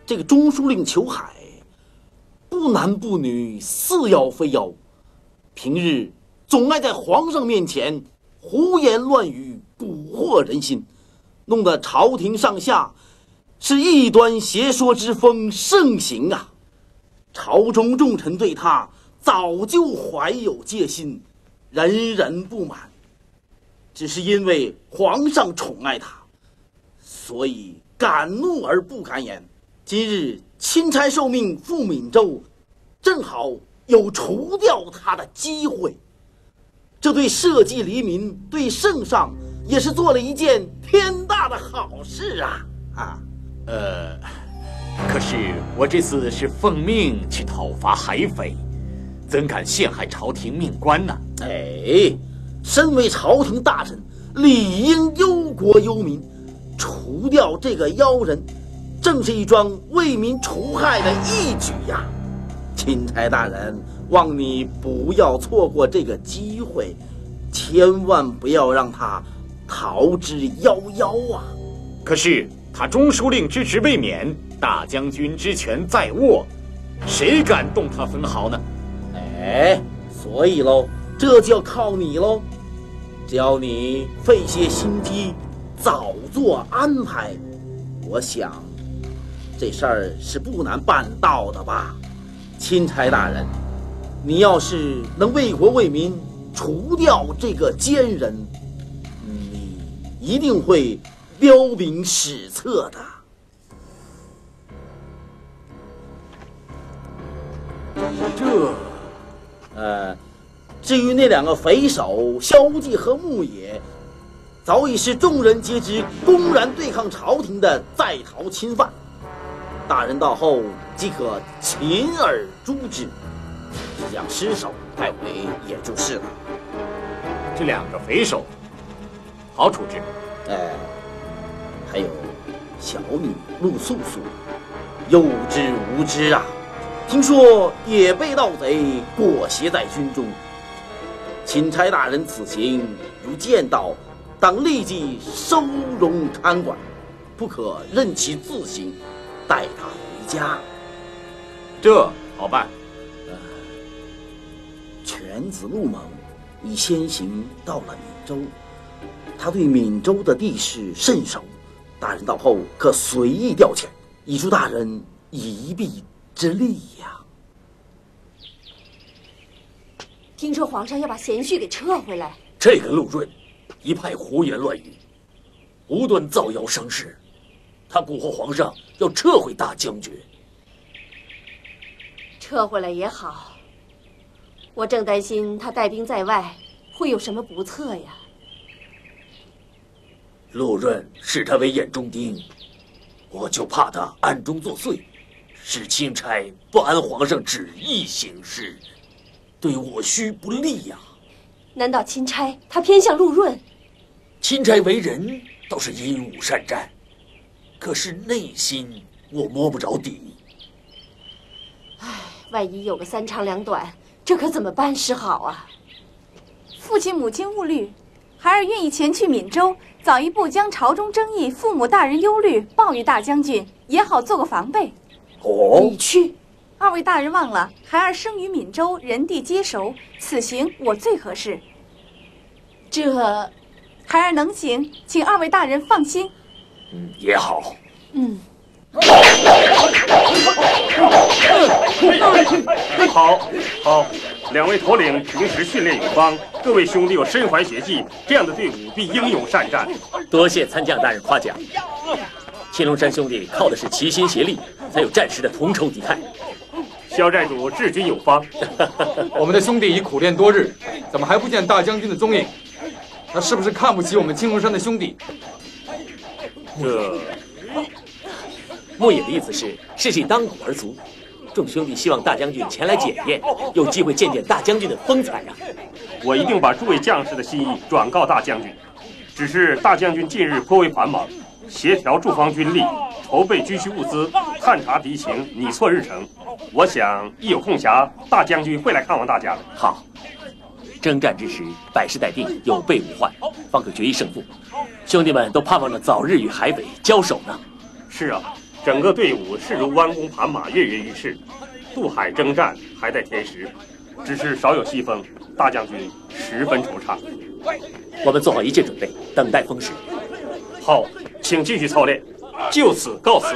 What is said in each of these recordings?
这个中书令裘海，不男不女，似妖非妖，平日总爱在皇上面前胡言乱语，蛊惑人心，弄得朝廷上下是异端邪说之风盛行啊！朝中重臣对他早就怀有戒心，人人不满。只是因为皇上宠爱他，所以敢怒而不敢言。今日钦差受命赴闽州，正好有除掉他的机会。这对社稷黎民，对圣上也是做了一件天大的好事啊！ 可是我这次是奉命去讨伐海匪，怎敢陷害朝廷命官呢？ 身为朝廷大臣，理应忧国忧民，除掉这个妖人，正是一桩为民除害的义举呀！钦差大人，望你不要错过这个机会，千万不要让他逃之夭夭啊！ 可是他中书令之职未免，大将军之权在握，谁敢动他分毫呢？ 所以喽，这就要靠你喽。只要你费些心机，早做安排，我想这事儿是不难办到的吧。钦差大人，你要是能为国为民除掉这个奸人，你一定会彪名史册的。至于那两个匪首萧纪和牧野，早已是众人皆知公然对抗朝廷的在逃侵犯。大人到后即可擒而诛之，只将尸首带回也就是了。 这两个匪首好处置。 还有小女陆素素，幼稚无知啊，听说也被盗贼裹挟在军中。钦差大人此行如见到，当立即收容看管，不可任其自行，带他回家。 这好办。 犬子陆猛已先行到了闽州，他对闽州的地势甚熟，大人到后可随意调遣，以助大人一臂之力呀。 听说皇上要把贤婿给撤回来， 这个陆润一派胡言乱语，无端造谣生事，他蛊惑皇上要撤回大将军。 撤回来也好，我正担心他带兵在外会有什么不测呀。 陆润视他为眼中钉，我就怕他暗中作祟，使钦差不按皇上旨意行事，对我须不利呀。 难道钦差他偏向陆润？ 钦差为人倒是英武善战，可是内心我摸不着底。 万一有个三长两短，这可怎么办是好啊？ 父亲母亲勿虑，孩儿愿意前去闽州，早一步将朝中争议、父母大人忧虑报与大将军，也好做个防备。 你去。 二位大人忘了，孩儿生于闽州，人地皆熟，此行我最合适。 这， 孩儿能行，请二位大人放心。 也好。 好，两位头领平时训练有方，各位兄弟又身怀绝技，这样的队伍必英勇善战。 多谢参将大人夸奖。青龙山兄弟靠的是齐心协力，才有战时的同仇敌忾。 萧寨主治军有方， 我们的兄弟已苦练多日，怎么还不见大将军的踪影？他是不是看不起我们青龙山的兄弟？ 这牧野的意思是士气当鼓而足，众兄弟希望大将军前来检验，有机会见见大将军的风采啊！ 我一定把诸位将士的心意转告大将军。只是大将军近日颇为繁忙，协调驻防军力，筹备军需物资，探查敌情，拟错日程。我想一有空暇，大将军会来看望大家的。 好，征战之时，百事待定，有备无患，方可决一胜负。兄弟们都盼望着早日与海匪交手呢。 是啊， 整个队伍势如弯弓盘马，跃跃欲试。渡海征战还待天时，只是少有西风，大将军十分惆怅。 我们做好一切准备，等待风势。 好，请继续操练，就此告辞。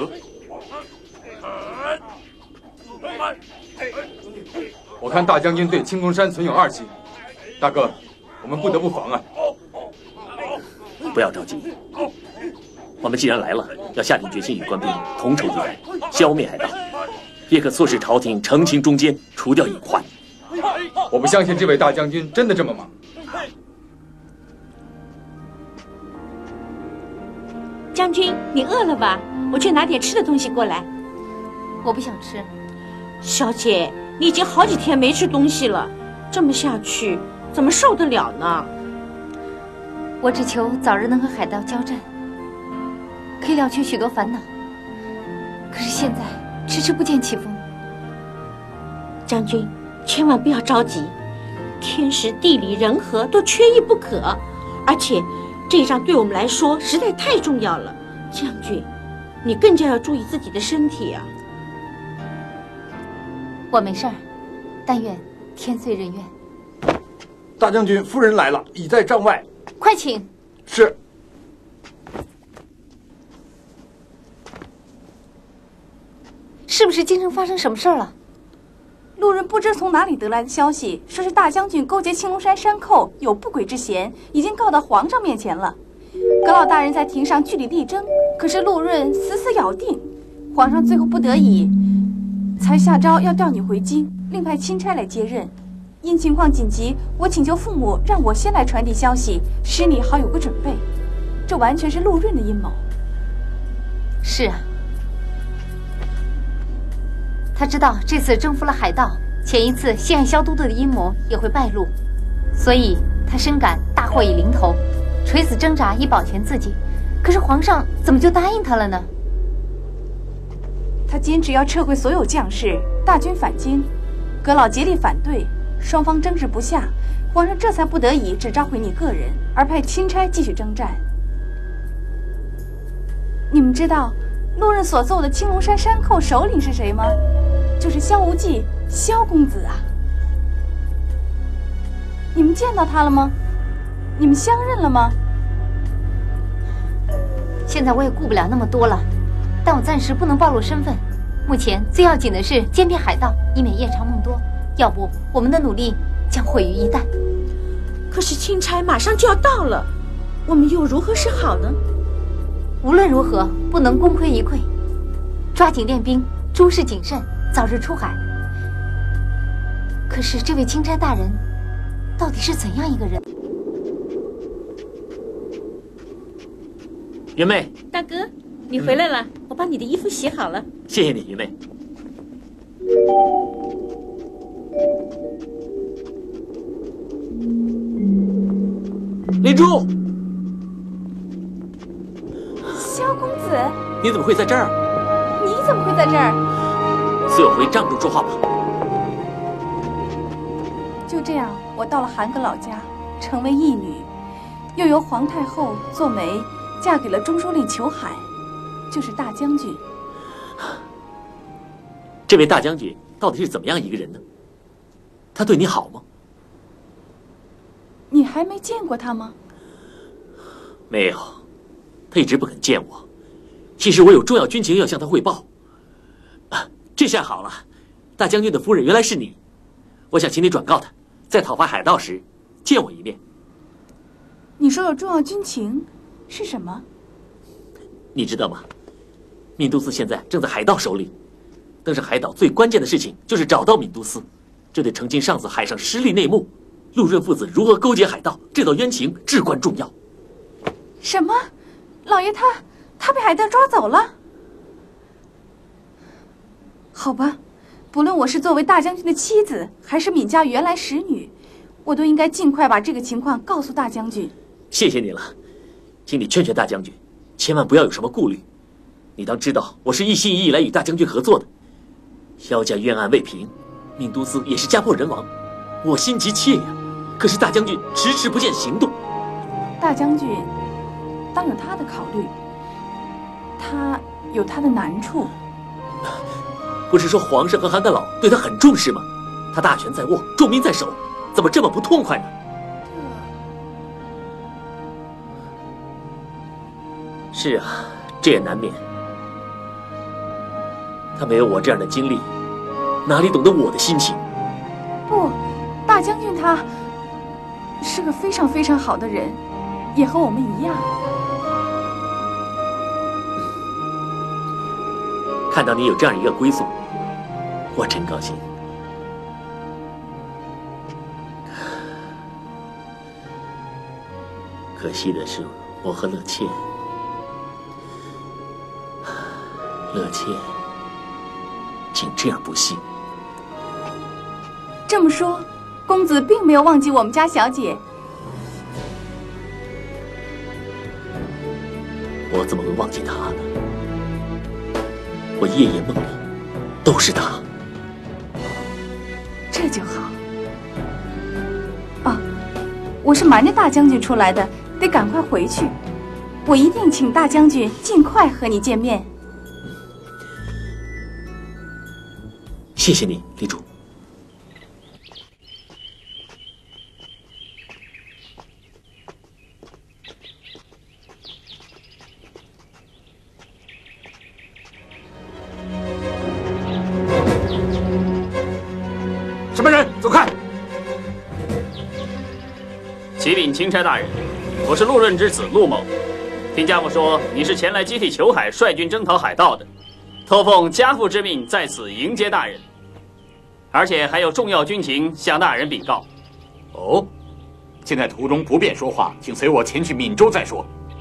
我看大将军对青龙山存有二心，大哥，我们不得不防啊！ 不要着急，我们既然来了，要下定决心与官兵同仇敌忾，消灭海盗，也可促使朝廷澄清中间，除掉隐患。 我不相信这位大将军真的这么忙。 将军，你饿了吧？我去拿点吃的东西过来。 我不想吃。 小姐，你已经好几天没吃东西了，这么下去怎么受得了呢？ 我只求早日能和海盗交战，可以了却许多烦恼。可是现在迟迟不见起风。 将军，千万不要着急，天时地利人和都缺一不可，而且这一仗对我们来说实在太重要了。将军，你更加要注意自己的身体啊。 我没事儿，但愿天遂人愿。 大将军，夫人来了，已在帐外。 快请。 是。 是不是京城发生什么事儿了？路人不知从哪里得来的消息，说是大将军勾结青龙山山寇，有不轨之嫌，已经告到皇上面前了。葛老大人在庭上据理力争，可是陆润死死咬定，皇上最后不得已，才下诏要调你回京，另派钦差来接任。因情况紧急，我请求父母让我先来传递消息，使你好有个准备。这完全是陆润的阴谋。是啊，他知道这次征服了海盗，前一次陷害萧都督的阴谋也会败露，所以他深感大祸已临头，垂死挣扎以保全自己。可是皇上怎么就答应他了呢？他坚持要撤回所有将士，大军返京，葛老竭力反对。双方争执不下，皇上这才不得已只召回你个人，而派钦差继续征战。你们知道陆润所奏的青龙山山寇首领是谁吗？就是萧无忌，萧公子啊。你们见到他了吗？你们相认了吗？现在我也顾不了那么多了，但我暂时不能暴露身份。目前最要紧的是歼灭海盗，以免夜长梦多。要不，我们的努力将毁于一旦。 可是钦差马上就要到了，我们又如何是好呢？ 无论如何，不能功亏一篑，抓紧练兵，诸事谨慎，早日出海。可是这位钦差大人，到底是怎样一个人？ 云妹， 大哥，你回来了，我把你的衣服洗好了。 谢谢你，云妹。林珠， 萧公子， 你怎么会在这儿？ 你怎么会在这儿？ 随我回帐中说话吧。 就这样，我到了韩阁老家，成为义女，又由皇太后做媒，嫁给了中书令裘海，就是大将军。 这位大将军到底是怎么样一个人呢？他对你好吗？ 你还没见过他吗？ 没有，他一直不肯见我。其实我有重要军情要向他汇报。这下好了，大将军的夫人原来是你。我想请你转告他，在讨伐海盗时见我一面。 你说有重要军情是什么？ 你知道吗？闵都司现在正在海盗手里。登上海岛最关键的事情就是找到闵都司，这对澄清上次海上失利内幕，陆润父子如何勾结海盗，这道冤情至关重要。 什么？老爷他被海盗抓走了？好吧，不论我是作为大将军的妻子，还是闵家原来使女，我都应该尽快把这个情况告诉大将军。 谢谢你了，请你劝劝大将军，千万不要有什么顾虑。你当知道，我是一心一意来与大将军合作的。萧家冤案未平，闵都司也是家破人亡，我心急切呀。可是大将军迟迟不见行动。 大将军当有他的考虑，他有他的难处。 不是说皇上和韩大老对他很重视吗？他大权在握，重兵在手，怎么这么不痛快呢？是啊，这也难免。他没有我这样的经历，哪里懂得我的心情？ 不，大将军他是个非常非常好的人，也和我们一样。 看到你有这样一个归宿，我真高兴。可惜的是，我和乐倩，竟这样不幸。 这么说，公子并没有忘记我们家小姐。 我怎么会忘记她呢？我夜夜梦里都是她。 这就好。啊，我是瞒着大将军出来的，得赶快回去。我一定请大将军尽快和你见面。 谢谢你，李主。 什么人？走开！ 启禀钦差大人，我是陆润之子陆某。听家父说你是前来接替裘海率军征讨海盗的，托奉家父之命在此迎接大人，而且还有重要军情向大人禀告。 哦，现在途中不便说话，请随我前去闽州再说。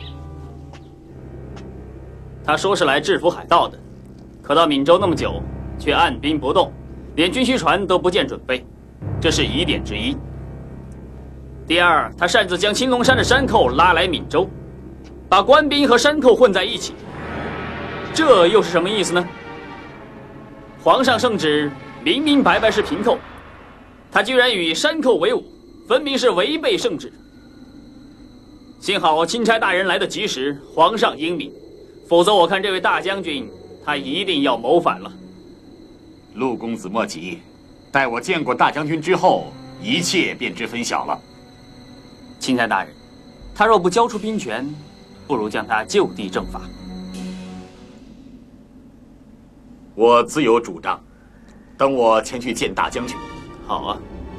他说是来制服海盗的，可到闽州那么久，却按兵不动，连军需船都不见准备，这是疑点之一。第二，他擅自将青龙山的山寇拉来闽州，把官兵和山寇混在一起，这又是什么意思呢？皇上圣旨明明白白是平寇，他居然与山寇为伍，分明是违背圣旨。幸好钦差大人来得及时，皇上英明，否则我看这位大将军他一定要谋反了。 陆公子莫急，待我见过大将军之后，一切便知分晓了。 钦差大人，他若不交出兵权，不如将他就地正法。 我自有主张，等我前去见大将军。 好啊。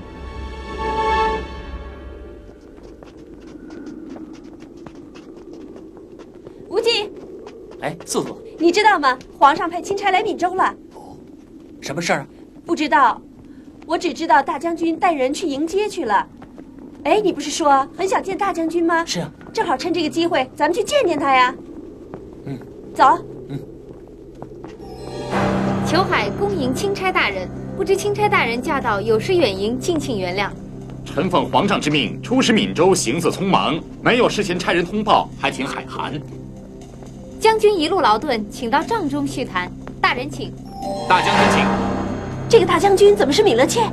无忌， 哎，素素， 你知道吗？皇上派钦差来闽州了。 哦，什么事儿啊？ 不知道，我只知道大将军带人去迎接去了。哎，你不是说很想见大将军吗？ 是啊， 正好趁这个机会，咱们去见见他呀。 嗯， 走。 裘海恭迎钦差大人，不知钦差大人驾到，有失远迎，敬请原谅。 臣奉皇上之命出使闽州，行色匆忙，没有事先差人通报，还请海涵。 将军一路劳顿，请到帐中叙谈。大人请。 大将军请。 这个大将军怎么是闵乐倩？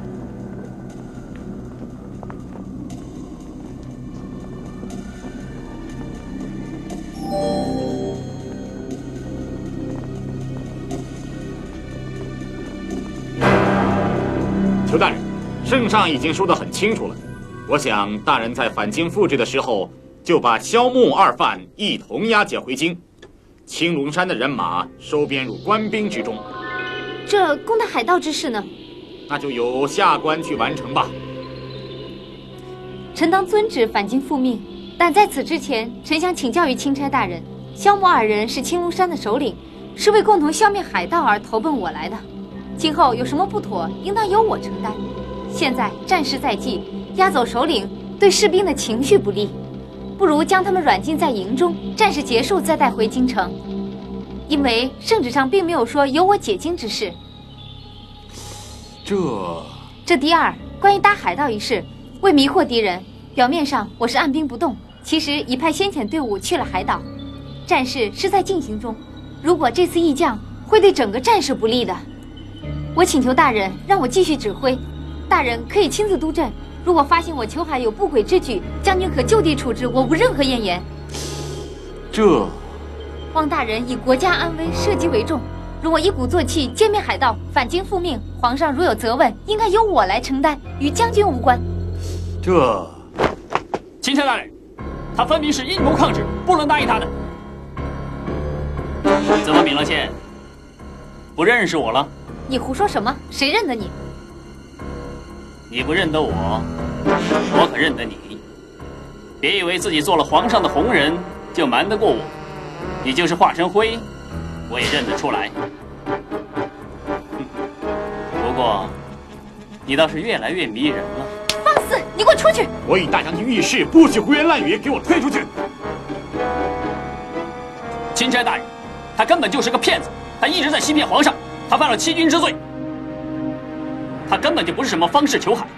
裘大人，圣上已经说得很清楚了。我想大人在返京复职的时候，就把萧穆二犯一同押解回京，青龙山的人马收编入官兵之中。 这攻打海盗之事呢？ 那就由下官去完成吧。 臣当遵旨返京复命，但在此之前，臣想请教于钦差大人，萧穆二人是青龙山的首领，是为共同消灭海盗而投奔我来的。今后有什么不妥，应当由我承担。现在战事在即，押走首领对士兵的情绪不利，不如将他们软禁在营中，战事结束再带回京城。因为圣旨上并没有说由我解京之事。 这第二，关于打海盗一事，为迷惑敌人，表面上我是按兵不动，其实已派先遣队伍去了海岛。战事是在进行中，如果这次议降，会对整个战事不利的。我请求大人让我继续指挥，大人可以亲自督阵。如果发现我裘海有不轨之举，将军可就地处置，我无任何怨言。 望大人以国家安危社稷为重。如果一鼓作气歼灭海盗，反京复命，皇上如有责问，应该由我来承担，与将军无关。 这，钦差大人，他分明是阴谋抗旨，不能答应他的。怎么，闵乐倩不认识我了？ 你胡说什么？谁认得你？ 你不认得我，我可认得你。别以为自己做了皇上的红人就瞒得过我，你就是化成灰，我也认得出来。不过，你倒是越来越迷人了。 放肆！你给我出去！ 我与大将军议事，不许胡言乱语，给我退出去！ 钦差大人，他根本就是个骗子，他一直在欺骗皇上，他犯了欺君之罪。他根本就不是什么方士裘海，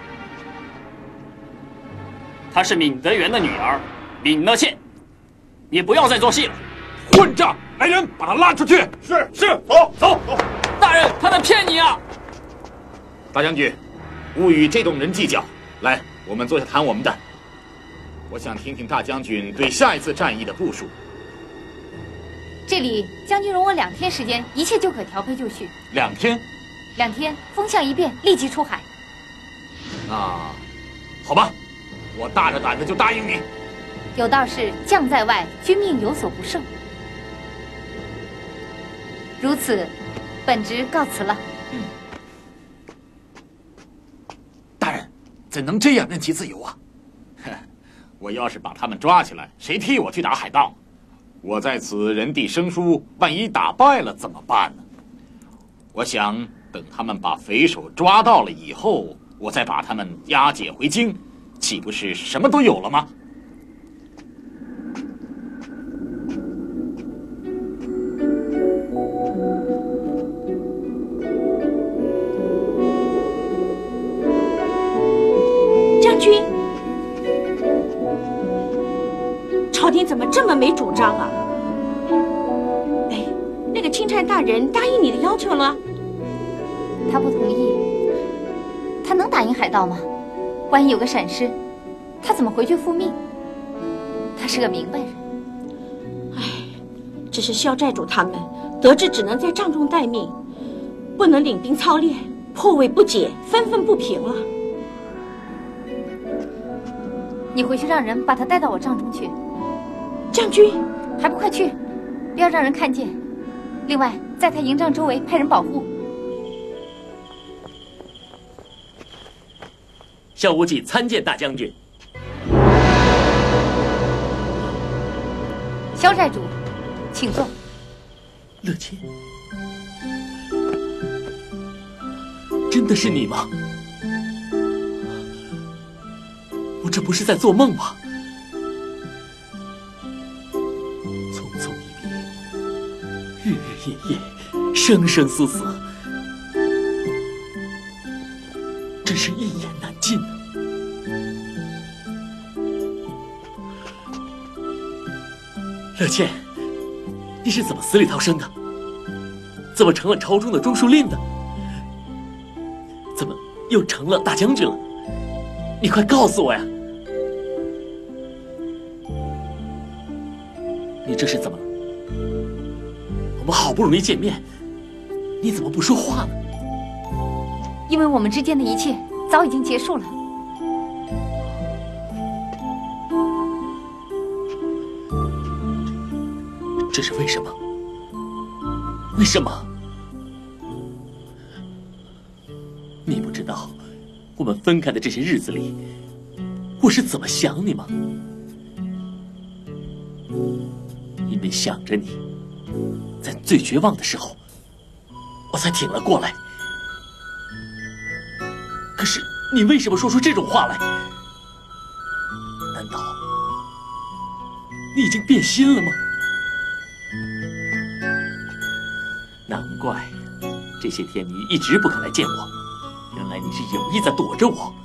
她是闵德元的女儿，闵乐倩。你不要再做戏了！ 混账！来人，把他拉出去！ 是， 走！ 大人，他在骗你啊！ 大将军，勿与这种人计较。来，我们坐下谈我们的。我想听听大将军对下一次战役的部署。 这里将军容我2天时间，一切就可调配就绪。 2天 ？2天，风向一变，立即出海。 好吧，我大着胆子就答应你。 有道是将在外，君命有所不受。如此，本职告辞了。 大人，怎能这样任其自由啊？我要是把他们抓起来，谁替我去打海盗？我在此人地生疏，万一打败了怎么办呢？我想等他们把匪首抓到了以后，我再把他们押解回京，岂不是什么都有了吗？ 将军，朝廷怎么这么没主张啊？哎，那个钦差大人答应你的要求了？ 他不同意。他能打赢海盗吗？万一有个闪失，他怎么回去复命？他是个明白人。 哎，只是萧寨主他们得知只能在帐中待命，不能领兵操练，迫位不解，愤愤不平了。 你回去让人把他带到我帐中去。 将军， 还不快去！不要让人看见。另外，在他营帐周围派人保护。 萧无忌参见大将军。 萧寨主，请坐。 乐倩，真的是你吗？我这不是在做梦吗？匆匆一别，日日夜夜，生生死死，真是一言难尽啊！乐倩，你是怎么死里逃生的？怎么成了朝中的中书令的？怎么又成了大将军了？你快告诉我呀！你这是怎么了？我们好不容易见面，你怎么不说话呢？ 因为我们之间的一切早已经结束了。 这是为什么？为什么？你不知道我们分开的这些日子里，我是怎么想你吗？因为想着你，在最绝望的时候，我才挺了过来。可是你为什么说出这种话来？难道你已经变心了吗？难怪这些天你一直不肯来见我，原来你是有意在躲着我。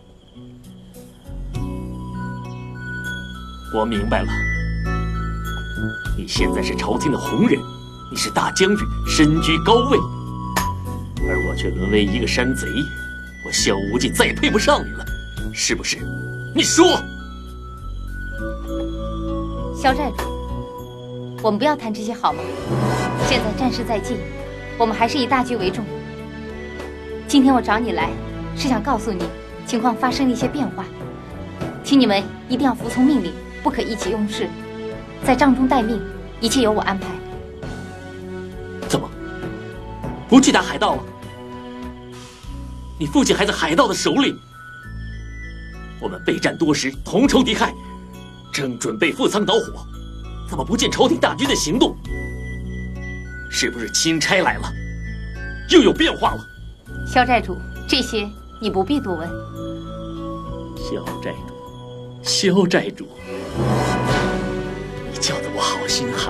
我明白了，你现在是朝廷的红人，你是大将军，身居高位，而我却沦为一个山贼，我萧无忌再也配不上你了，是不是？你说。 萧寨主， 我们不要谈这些好吗？现在战事在即，我们还是以大局为重。今天我找你来，是想告诉你，情况发生了一些变化，请你们一定要服从命令，不可意气用事，在帐中待命，一切由我安排。 怎么不去打海盗了？你父亲还在海盗的手里，我们备战多时，同仇敌忾，正准备赴汤蹈火，怎么不见朝廷大军的行动？是不是钦差来了，又有变化了？ 萧寨主，这些你不必多问。 萧寨主，你叫得我好心寒。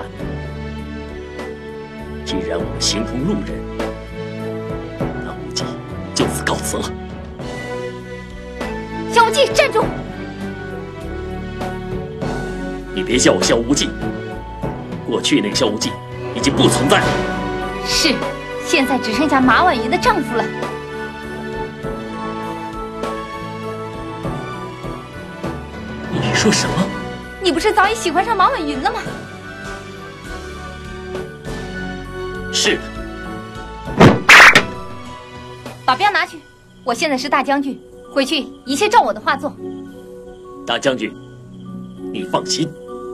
既然我们形同路人，那无忌就此告辞了。 萧无忌，站住！ 你别叫我萧无忌，过去那个萧无忌已经不存在了。 是，现在只剩下马婉云的丈夫了。 你说什么？ 你不是早已喜欢上马婉云了吗？ 是。 把镖拿去，我现在是大将军，回去一切照我的话做。 大将军，你放心。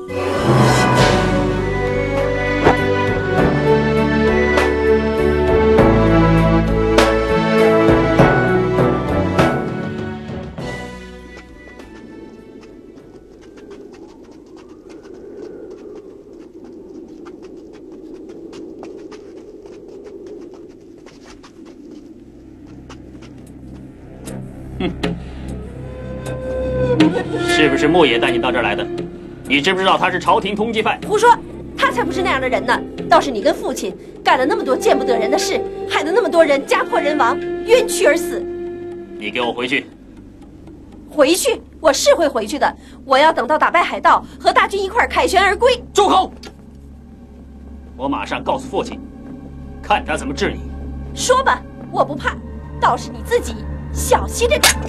是不是莫爷带你到这儿来的？你知不知道他是朝廷通缉犯？ 胡说，他才不是那样的人呢！倒是你跟父亲干了那么多见不得人的事，害得那么多人家破人亡，冤屈而死。 你给我回去！ 回去，我是会回去的。我要等到打败海盗，和大军一块凯旋而归。 住口！我马上告诉父亲，看他怎么治你。 说吧，我不怕，倒是你自己小心着点。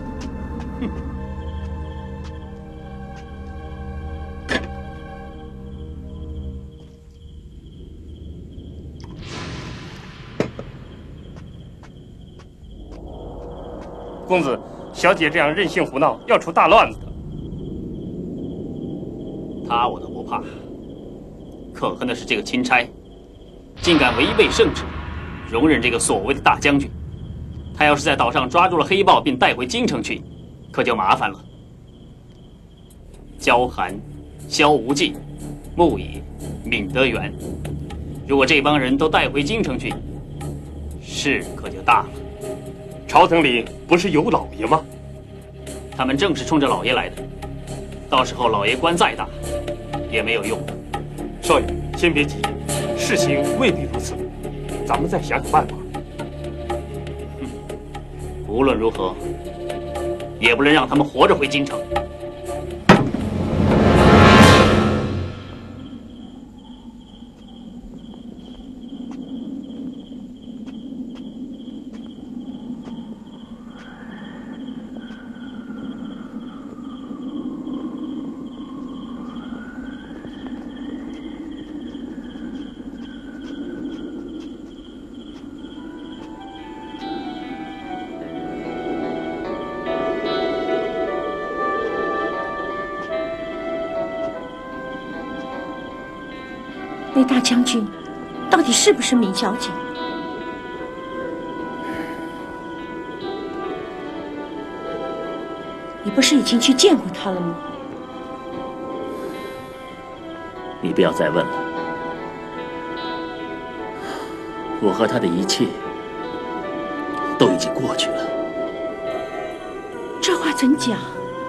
公子，小姐这样任性胡闹，要出大乱子的。 他我都不怕，可恨的是这个钦差，竟敢违背圣旨，容忍这个所谓的大将军。他要是在岛上抓住了黑豹，并带回京城去，可就麻烦了。焦寒、萧无忌、穆野、闵德元，如果这帮人都带回京城去，事可就大了。 朝廷里不是有老爷吗？ 他们正是冲着老爷来的，到时候老爷官再大，也没有用。 少爷，先别急，事情未必如此，咱们再想想办法。 无论如何，也不能让他们活着回京城。 那大将军到底是不是闵小姐？你不是已经去见过她了吗？ 你不要再问了，我和他的一切都已经过去了。 这话怎讲？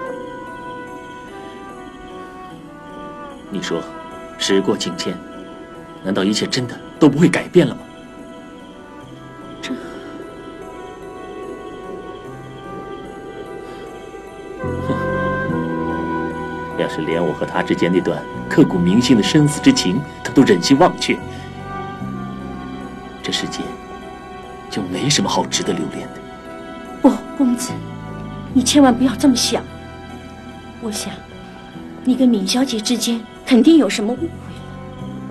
你说，时过境迁，难道一切真的都不会改变了吗？ 这…… 要是连我和他之间那段刻骨铭心的生死之情，他都忍心忘却，这世间就没什么好值得留恋的。 不，公子，你千万不要这么想。我想，你跟闵小姐之间肯定有什么误会了。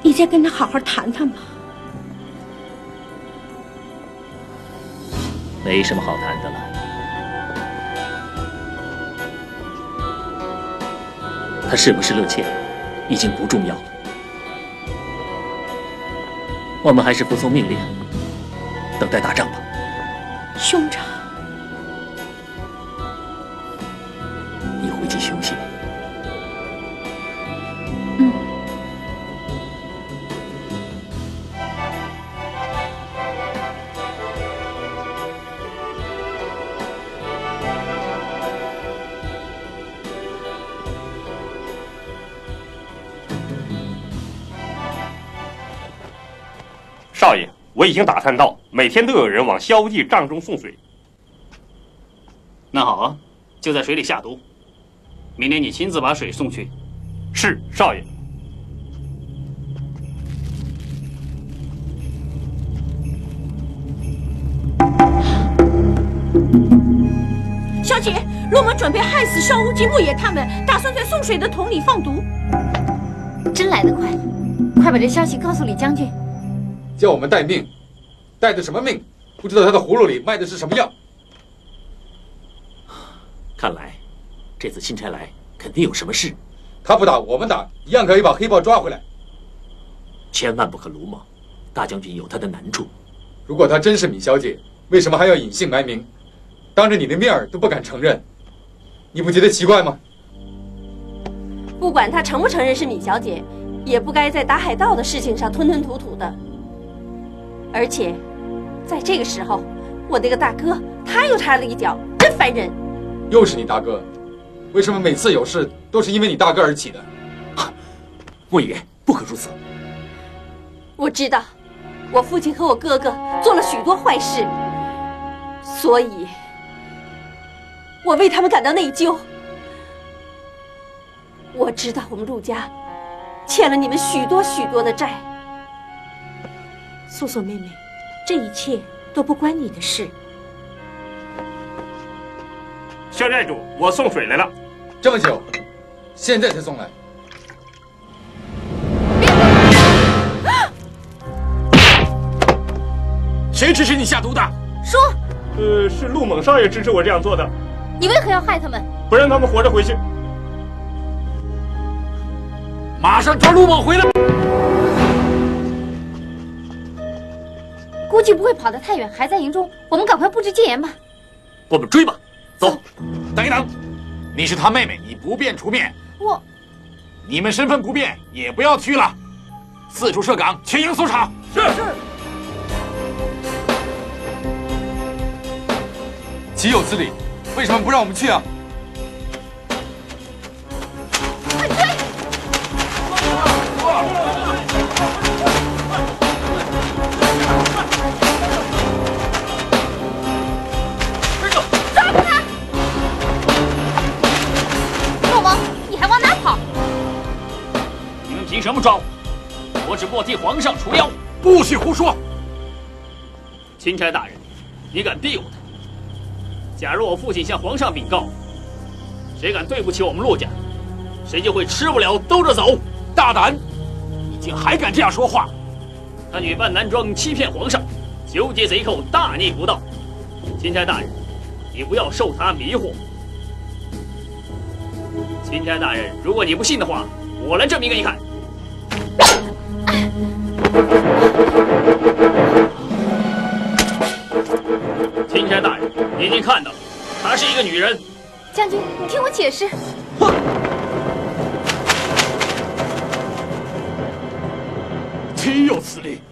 你再跟他好好谈谈吧。 没什么好谈的了。他是不是乐妾，已经不重要了。我们还是服从命令，等待打仗吧。 兄长， 你回去休息吧。 少爷，我已经打探到，每天都有人往萧无忌帐中送水。 那好啊，就在水里下毒。明天你亲自把水送去。 是，少爷。 小姐，陆猛准备害死萧无忌、穆野他们，打算在送水的桶里放毒。 真来得快，快把这消息告诉李将军。 叫我们待命，待的什么命？不知道他的葫芦里卖的是什么药。 看来，这次钦差来肯定有什么事。 他不打，我们打，一样可以把黑豹抓回来。 千万不可鲁莽，大将军有他的难处。 如果他真是米小姐，为什么还要隐姓埋名，当着你的面儿都不敢承认？你不觉得奇怪吗？ 不管他承不承认是米小姐，也不该在打海盗的事情上吞吞吐吐的。而且，在这个时候，我那个大哥他又插了一脚，真烦人。 又是你大哥，为什么每次有事都是因为你大哥而起的？ 莫言，不可如此。 我知道，我父亲和我哥哥做了许多坏事，所以，我为他们感到内疚。我知道我们陆家欠了你们许多许多的债。 素素妹妹，这一切都不关你的事。 肖寨主，我送水来了。 这么久，现在才送来。 谁指使你下毒的？ 说。 是陆猛少爷指使我这样做的。 你为何要害他们？ 不让他们活着回去。 马上抓陆猛回来。 估计不会跑得太远，还在营中。我们赶快布置戒严吧。 我们追吧，走。 等一等，你是他妹妹，你不便出面。你们身份不变，也不要去了。四处设岗，全营搜查。 是。 岂有此理！为什么不让我们去啊？ 快追！抓住他！陆猛，你还往哪跑？ 你们凭什么抓我？我只不过替皇上除妖。 不许胡说！ 钦差大人，你敢逼我他？假如我父亲向皇上禀告，谁敢对不起我们陆家，谁就会吃不了兜着走。 大胆！你竟还敢这样说话！ 他女扮男装欺骗皇上，纠结贼寇，大逆不道。钦差大人，你不要受他迷惑。钦差大人，如果你不信的话，我来证明给你看。钦差大人，你已经看到了，她是一个女人。 将军，你听我解释。 岂有此理！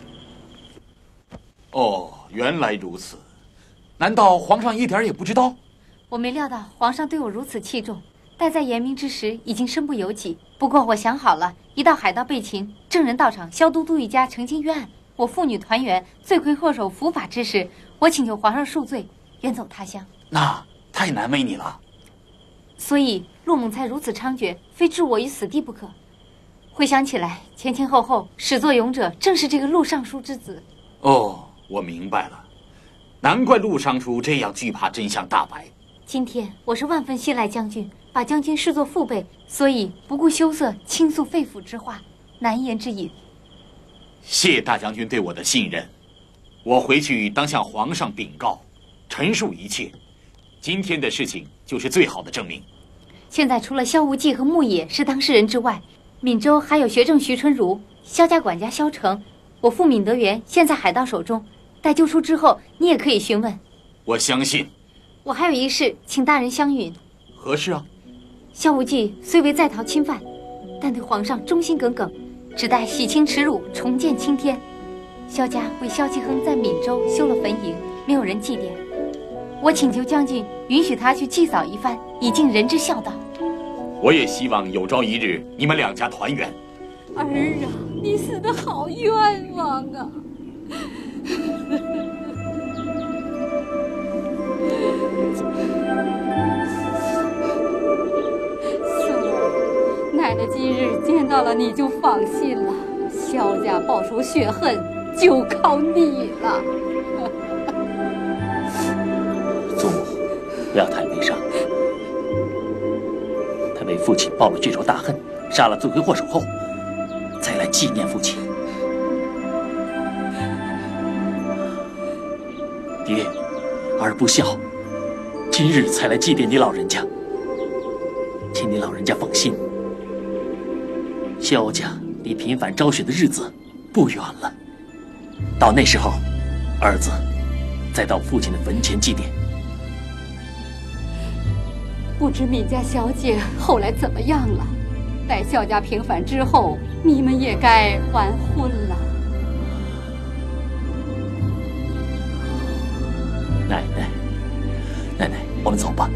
哦，原来如此。难道皇上一点也不知道？ 我没料到皇上对我如此器重，待在严明之时已经身不由己。不过我想好了，一到海盗被擒，证人到场，萧都督一家澄清冤案，我父女团圆，罪魁祸首伏法之时，我请求皇上恕罪，远走他乡。 那太难为你了。 所以陆猛才如此猖獗，非置我于死地不可。回想起来，前前后后始作俑者正是这个陆尚书之子。 哦，我明白了，难怪陆尚书这样惧怕真相大白。 今天我是万分信赖将军，把将军视作父辈，所以不顾羞涩倾诉肺腑之话，难言之隐。 谢大将军对我的信任，我回去当向皇上禀告，陈述一切。今天的事情就是最好的证明。 现在除了萧无忌和牧野是当事人之外，闽州还有学政徐春如、萧家管家萧成，我父闵德元现在海盗手中，待救出之后，你也可以询问。 我相信。 我还有一事，请大人相允。 何事啊？ 萧无忌虽为在逃侵犯，但对皇上忠心耿耿，只待洗清耻辱，重见青天。萧家为萧继亨在闽州修了坟茔，没有人祭奠。我请求将军允许他去祭扫一番，以尽人之孝道。 我也希望有朝一日你们两家团圆。 儿啊，你死得好冤枉啊！孙儿，奶奶今日见到了你就放心了，萧家报仇雪恨就靠你了。 祖母，不要太悲伤。他为父亲报了巨仇大恨，杀了罪魁祸首后，再来纪念父亲。爹，儿不孝，今日才来祭奠你老人家，请你老人家放心。萧家离平反昭雪的日子不远了，到那时候，儿子再到父亲的坟前祭奠。 不知闵家小姐后来怎么样了？待萧家平反之后，你们也该完婚了。 奶奶，我们走吧。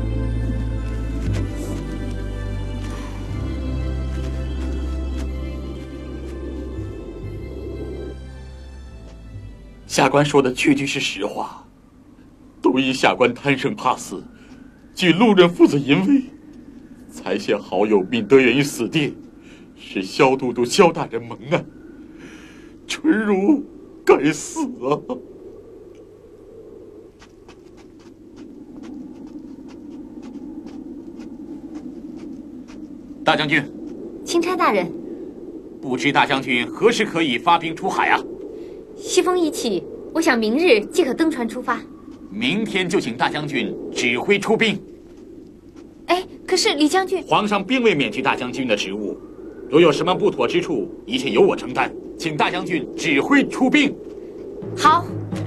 下官说的句句是实话，都因下官贪生怕死，据路人父子淫威，才陷好友闵德元于死地，使萧都督萧大人蒙难。纯如该死啊！大将军， 钦差大人， 不知大将军何时可以发兵出海啊？ 西风一起，我想明日即可登船出发。 明天就请大将军指挥出兵。 哎，可是李将军， 皇上并未免去大将军的职务，若有什么不妥之处，一切由我承担，请大将军指挥出兵。 好。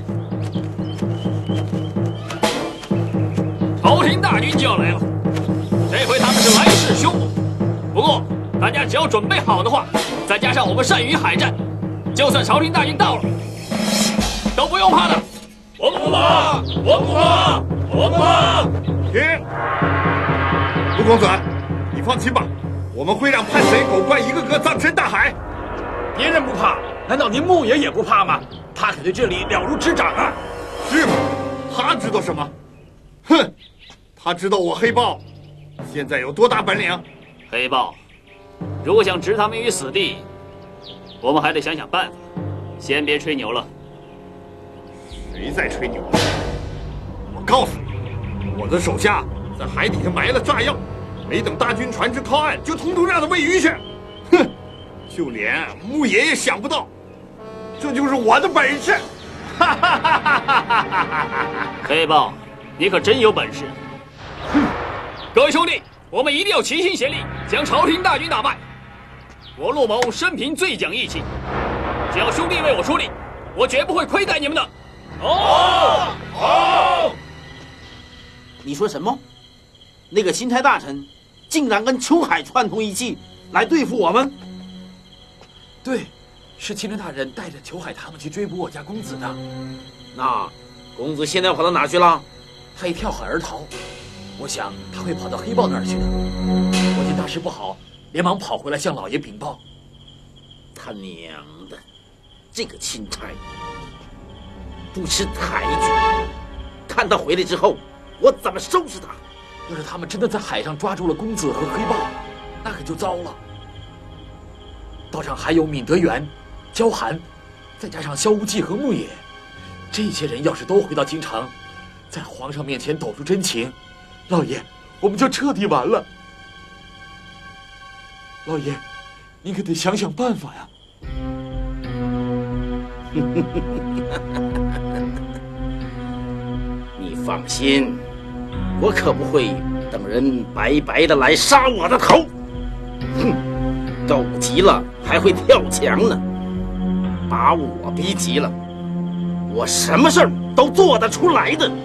朝廷大军就要来了，这回他们是来势凶猛。不过大家只要准备好的话，再加上我们善于海战，就算朝廷大军到了，都不用怕的。我们不怕，我们不怕，我们不怕。 停！陆公子，你放心吧，我们会让叛贼狗怪一个个葬身大海。 别人不怕，难道您牧野也不怕吗？他可对这里了如指掌啊！ 是吗？他知道什么？哼，他知道我黑豹现在有多大本领。 黑豹，如果想置他们于死地，我们还得想想办法。先别吹牛了。 谁在吹牛？我告诉你，我的手下在海底下埋了炸药，没等大军船只靠岸，就统统让他喂鱼去。哼，就连牧野也想不到，这就是我的本事。哈哈哈哈哈！ 黑豹，你可真有本事。哼，各位兄弟，我们一定要齐心协力，将朝廷大军打败。我陆某生平最讲义气，只要兄弟为我出力，我绝不会亏待你们的。 好，好。你说什么？那个钦差大臣竟然跟秋海串通一气来对付我们？ 对，是钦差大人带着裘海他们去追捕我家公子的。 那公子现在跑到哪去了？ 他已跳海而逃，我想他会跑到黑豹那儿去的。我见大事不好，连忙跑回来向老爷禀报。 他娘的，这个钦差不识抬举！看他回来之后，我怎么收拾他？ 要是他们真的在海上抓住了公子和黑豹，那可就糟了。道上还有闵德元、焦寒，再加上萧无忌和牧野，这些人要是都回到京城，在皇上面前抖出真情，老爷，我们就彻底完了。老爷，您可得想想办法呀！ 你放心，我可不会等人白白的来杀我的头。哼，狗急了还会跳墙呢，把我逼急了，我什么事儿都做得出来的。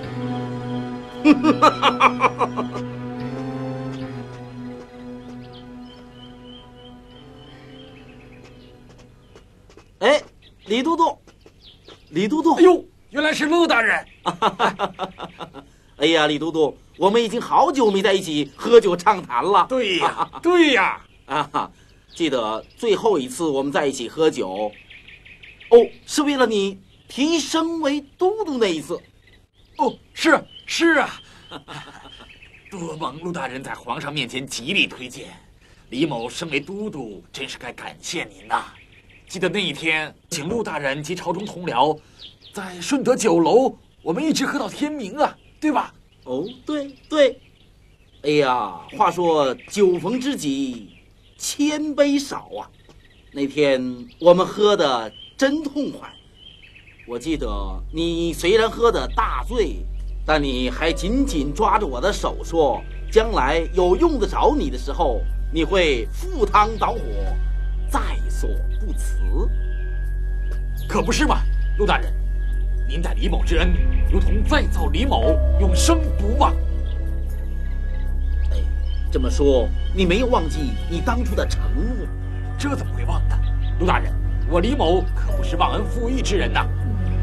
哎，李都督，李都督！ 哎呦，原来是陆大人！ 哎呀，李都督，我们已经好久没在一起喝酒畅谈了。 对呀，对呀！ 啊，记得最后一次我们在一起喝酒，哦，是为了你提升为都督那一次。 哦，是啊，多蒙陆大人在皇上面前极力推荐，李某身为都督，真是该感谢您呐。记得那一天，请陆大人及朝中同僚，在顺德酒楼，我们一直喝到天明啊，对吧？ 哦，对。哎呀，话说酒逢知己千杯少啊，那天我们喝的真痛快。我记得你虽然喝得大醉，但你还紧紧抓着我的手说，将来有用得着你的时候，你会赴汤蹈火，在所不辞。 可不是嘛，陆大人，您待李某之恩，如同再造李某，永生不忘。 哎，这么说，你没有忘记你当初的承诺？ 这怎么会忘呢？陆大人，我李某可不是忘恩负义之人呐。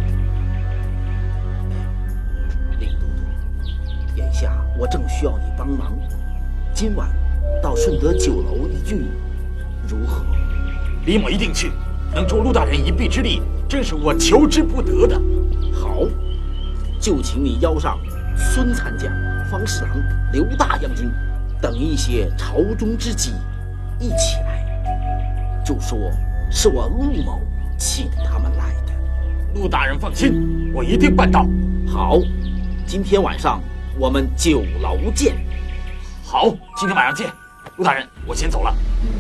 李都督，眼下我正需要你帮忙，今晚到顺德酒楼一聚，如何？ 李某一定去，能助陆大人一臂之力，正是我求之不得的。 好，就请你邀上孙参将、方侍郎、刘大将军等一些朝中知己一起来，就说是我陆某请他们来的。 陆大人放心，我一定办到。 好，今天晚上我们酒楼见。 好，今天晚上见。陆大人，我先走了。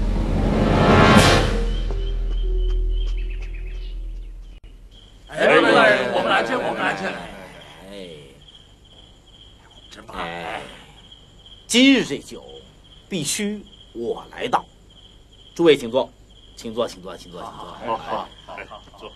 陆大人，我们来这。真棒！ 今日这酒必须我来倒。诸位请坐，请坐。 好，坐。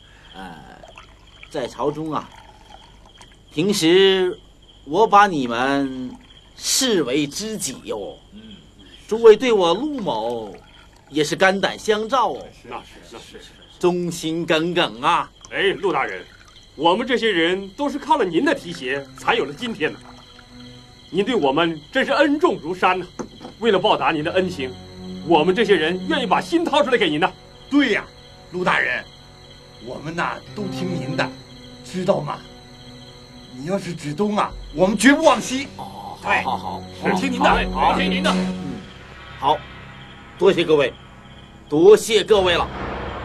在朝中啊，平时我把你们视为知己哟。诸位对我陆某也是肝胆相照哦。 那是， 忠心耿耿啊。 哎，陆大人，我们这些人都是靠了您的提携，才有了今天呢。您对我们真是恩重如山呐！为了报答您的恩情，我们这些人愿意把心掏出来给您呢。 对呀，陆大人，我们呐都听您的，知道吗？你要是指东啊，我们绝不往西。 哦， 对， 好， 听您的，好，听您的。 好，多谢各位，多谢各位了。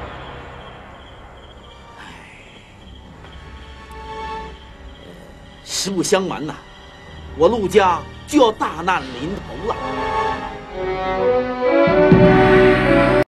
实不相瞒呐，我陆家就要大难临头了。